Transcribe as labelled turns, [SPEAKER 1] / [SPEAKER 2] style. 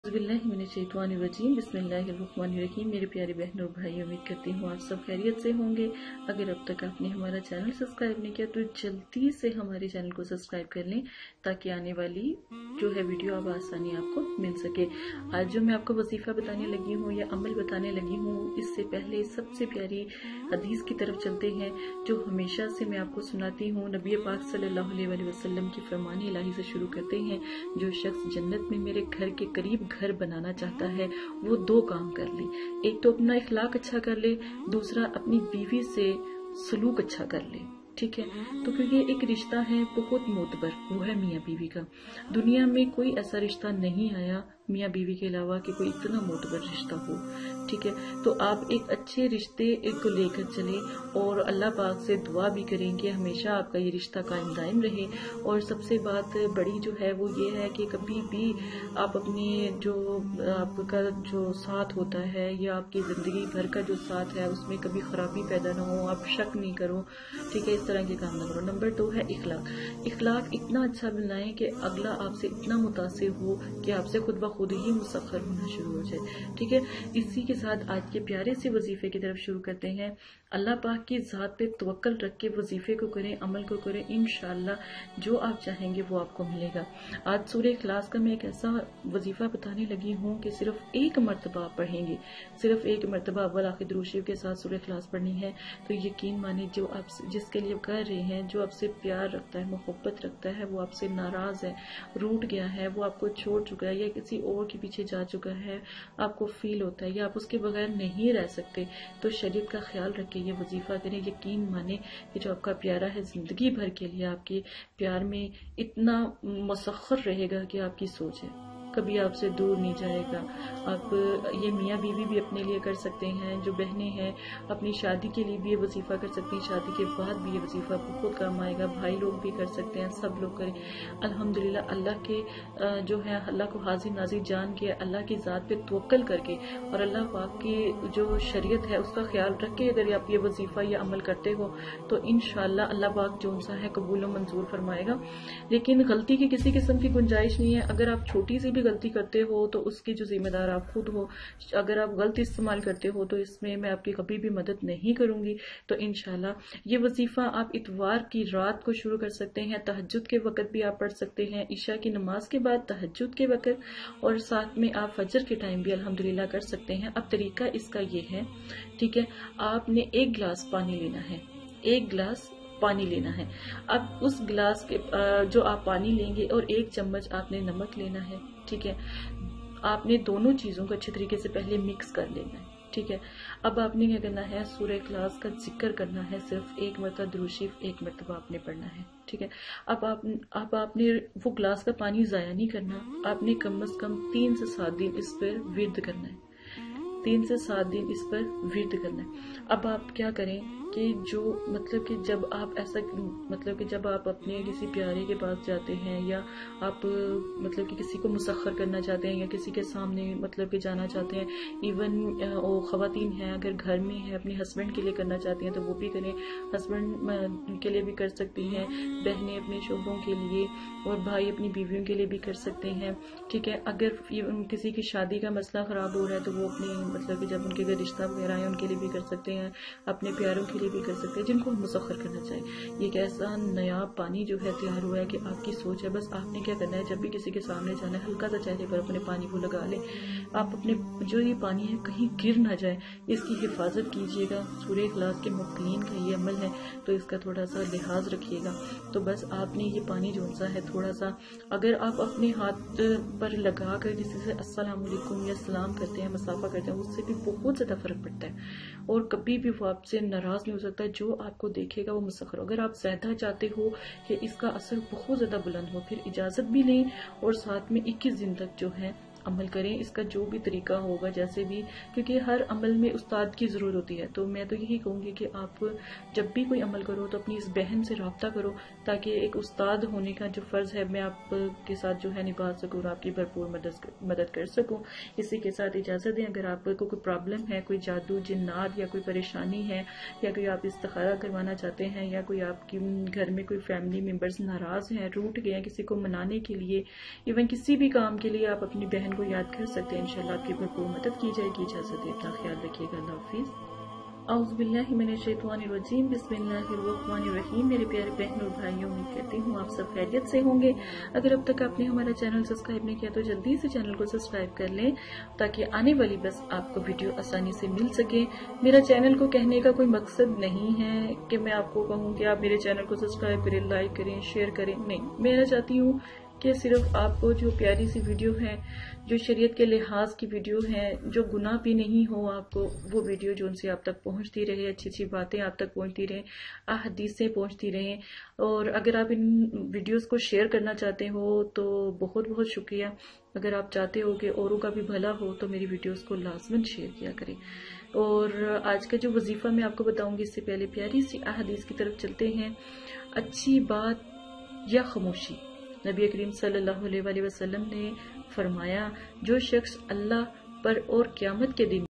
[SPEAKER 1] बिस्मिल्लाहिर्रहमानिर्रहीम बिस्मिल्लाहिर्रहमानिर्रहीम। मेरे प्यारे बहन और भाई, उम्मीद करती हूँ आप सब खैरियत से होंगे। अगर अब तक आपने हमारा चैनल सब्सक्राइब नहीं किया तो जल्दी से हमारे चैनल को सब्सक्राइब कर लें ताकि आने वाली जो है वीडियो अब आसानी आपको मिल सके। आज जो मैं आपको वजीफा बताने लगी हूँ या अमल बताने लगी हूँ, इससे पहले सबसे प्यारी हदीस की तरफ चलते हैं जो हमेशा से मैं आपको सुनाती हूँ। नबी पाक सल्लल्लाहु अलैहि वसल्लम की फरमान इलाही से शुरू करते हैं। जो शख्स जन्नत में मेरे घर के करीब घर बनाना चाहता है वो दो काम कर ले। एक तो अपना इखलाक अच्छा कर ले, दूसरा अपनी बीवी से सलूक अच्छा कर ले। ठीक है, तो क्योंकि एक रिश्ता है बहुत मोतबर, वो है मियाँ बीवी का। दुनिया में कोई ऐसा रिश्ता नहीं आया मियाँ बीवी के अलावा कि कोई इतना मोतबर रिश्ता हो। ठीक है, तो आप एक अच्छे रिश्ते को लेकर चले और अल्लाह पाक से दुआ भी करें कि हमेशा आपका ये रिश्ता कायम दायम रहे। और सबसे बात बड़ी जो है वो ये है कि कभी भी आप अपने जो आपका जो साथ होता है या आपकी जिंदगी भर का जो साथ है उसमें कभी खराबी पैदा ना हो, आप शक नहीं करो। ठीक है, इस तरह के काम ना करो। नंबर 2 है इखलाक। इखलाक इतना अच्छा बनाएं कि अगला आपसे इतना मुतासिर हो कि आपसे खुद ब खुद ही मुसख्खर होना शुरू हो जाए। ठीक है, इसी के साथ आज के प्यारे से वजीफे की तरफ शुरू करते हैं। अल्लाह पाक की ज़ात पे तवक्कल रख के वजीफे को करें, अमल को करें, इंशाअल्लाह जो आप चाहेंगे वो आपको मिलेगा। आज सूरह इखलास का मैं एक ऐसा वजीफा बताने लगी हूँ कि सिर्फ एक मरतबा आप पढ़ेंगे, सिर्फ एक मरतबा अव्वल आखिर दुरूद शरीफ के साथ सूरह इखलास पढ़नी है। तो यकीन माने जो आप जिसके लिए कर रहे हैं, जो आपसे प्यार रखता है, मोहब्बत रखता है, वो आपसे नाराज है, रूठ गया है, वो आपको छोड़ चुका है या किसी और के पीछे जा चुका है, आपको फील होता है या आप उसके बगैर नहीं रह सकते, तो शरीयत का ख्याल रखें, ये वजीफा करें। यकीन माने कि जो आपका प्यारा है जिंदगी भर के लिए आपके प्यार में इतना मुसख्खर रहेगा कि आपकी सोच है कभी आपसे दूर नहीं जाएगा। आप ये मियाँ बीवी भी अपने लिए कर सकते हैं, जो बहनें हैं अपनी शादी के लिए भी ये वजीफा कर सकती हैं, शादी के बाद भी ये वजीफा बहुत काम आएगा। भाई लोग भी कर सकते हैं, सब लोग करें। अल्हम्दुलिल्लाह अल्लाह के जो है अल्लाह को हाजिर नाजिर जान के, अल्लाह की ज़ात पे तवक्कल करके और अल्लाह पाक की जो शरीयत है उसका ख्याल रख के अगर आप ये वजीफा या अमल करते हो तो इंशाअल्लाह अल्लाह पाक जो सा है कबूल और मंजूर फरमाएगा। लेकिन गलती की किसी किस्म की गुंजाइश नहीं है। अगर आप छोटी सी गलती करते हो तो उसकी जो जिम्मेदार आप खुद हो। अगर आप गलत इस्तेमाल करते हो तो इसमें मैं आपकी कभी भी मदद नहीं करूंगी। तो इंशाल्लाह ये वजीफा आप इतवार की रात को शुरू कर सकते हैं, तहज्जुद के वक्त भी आप पढ़ सकते हैं, ईशा की नमाज के बाद, तहज्जुद के वक्त, और साथ में आप फजर के टाइम भी अल्हम्दुलिल्लाह कर सकते हैं। अब तरीका इसका ये है, ठीक है, आपने 1 गिलास पानी लेना है, 1 गिलास पानी लेना है। अब उस गिलास के जो आप पानी लेंगे और 1 चम्मच आपने नमक लेना है। ठीक है, आपने दोनों चीजों को अच्छे तरीके से पहले मिक्स कर लेना है। ठीक है, अब आपने क्या करना है, सूरह इखलास का जिक्र करना है, सिर्फ 1 मरतबा दुरूद शरीफ 1 मरतबा आपने पढ़ना है। ठीक है, अब आपने वो गिलास का पानी जाया नहीं करना, आपने कम से कम 3 से 7 दिन इस पर विर्द करना है, 3 से 7 दिन इस पर विर्द करना है। अब आप क्या करें कि जो मतलब कि जब आप ऐसा मतलब कि जब आप अपने किसी प्यारे के पास जाते हैं या आप मतलब कि किसी को मुसख्खर करना चाहते हैं या किसी के सामने मतलब कि जाना चाहते हैं, इवन वो खवातीन हैं अगर घर में है अपने हस्बैंड के लिए करना चाहती हैं तो वो भी करें, हस्बैंड के लिए भी कर सकती हैं, बहनें अपने शोहरों के लिए और भाई अपनी बीवियों के लिए भी कर सकते हैं। ठीक है, अगर किसी की शादी का मसला खराब हो रहा है तो वो अपने मतलब कि जब उनके घर रिश्ता वगैरह है उनके लिए भी कर सकते हैं, अपने प्यारों के लिए भी कर सकते हैं, जिनको मुसख्खर करना चाहिए। ये एक ऐसा नया पानी जो है तैयार हुआ है कि आपकी सोच है, बस आपने क्या करना है, जब भी किसी के सामने जाना है हल्का सा चेहरे पर अपने पानी को लगा ले। आप अपने जो ये पानी है कहीं गिर ना जाए, इसकी हिफाजत कीजिएगा। सूरह इखलास के मुक्तिन का ये अमल है तो इसका थोड़ा सा लिहाज रखिएगा। तो बस आपने ये पानी जो सा है थोड़ा सा अगर आप अपने हाथ पर लगा कर किसी से अस्सलाम वालेकुम या सलाम करते हैं, मसाफा करते हैं, उससे भी बहुत ज्यादा फर्क पड़ता है और कभी भी वो आपसे नाराज नहीं हो सकता। जो आपको देखेगा वो मुसख्खर। अगर आप ज्यादा चाहते हो कि इसका असर बहुत ज्यादा बुलंद हो, फिर इजाजत भी लें और साथ में 21 दिन तक जो है अमल करें। इसका जो भी तरीका होगा जैसे भी, क्योंकि हर अमल में उस्ताद की जरूरत होती है, तो मैं तो यही कहूंगी कि आप जब भी कोई अमल करो तो अपनी इस बहन से राब्ता करो ताकि एक उस्ताद होने का जो फर्ज है मैं आपके साथ जो है निभा सकूँ और आपकी भरपूर मदद कर सकूँ। इसी के साथ इजाजत दें। अगर आपको कोई प्रॉब्लम है, कोई जादू जिन्नात या कोई परेशानी है या कोई आप इस्तिखारा करवाना चाहते हैं या कोई आपके घर में कोई फैमिली मेंबर्स नाराज हैं, रूठ गए हैं, किसी को मनाने के लिए, इवन किसी भी काम के लिए आप अपनी बहन والدین کو یاد کر سکتے ہیں، انشاءاللہ آپ کی بھرپور مدد کی جائے گی۔ اجازت دیں، اپنا خیال رکھیے گا، اللہ حافظ۔ اعوذ باللہ من الشیطان الرجیم، بسم اللہ الرحمن الرحیم۔ میرے پیارے بہنوں اور بھائیوں، امید کرتی ہوں آپ سب خیریت سے ہوں گے۔ اگر اب تک آپ نے ہمارا چینل سبسکرائب نہیں کیا تو جلدی سے چینل کو سبسکرائب کر لیں تاکہ آنے والی بس آپ کو ویڈیو آسانی سے مل سکے۔ میرا چینل کو کہنے کا کوئی مقصد نہیں ہے کہ میں آپ کو کہوں کہ آپ میرے چینل کو سبسکرائب کریں، لائک کریں، شیئر کریں، نہیں، میں چاہتی ہوں کہ صرف آپ کو جو پیاری سی ویڈیو ہے، جو شریعت کے لحاظ کی ویڈیو ہے، جو گناہ بھی نہیں ہو آپ کو، وہ ویڈیو جو ان سے آپ تک پہنچتی رہے، اچھی اچھی باتیں آپ تک پہنچتی رہیں، احادیثیں پہنچتی رہیں۔ اور اگر آپ ان ویڈیوز کو شیئر کرنا چاہتے ہو تو بہت بہت شکریہ۔ اگر آپ چاہتے ہو کہ اوروں کا بھی بھلا ہو تو میری ویڈیوز کو لازماً شیئر کیا کریں۔ اور آج کا جو وظیفہ میں آپ کو بتاؤں گی، اس سے پہلے پیاری سی احادیث کی طرف چلتے ہیں۔ اچھی بات یا خاموشی۔ نبی کریم صلی اللہ علیہ وآلہ وسلم نے فرمایا، جو شخص اللہ پر اور قیامت کے دن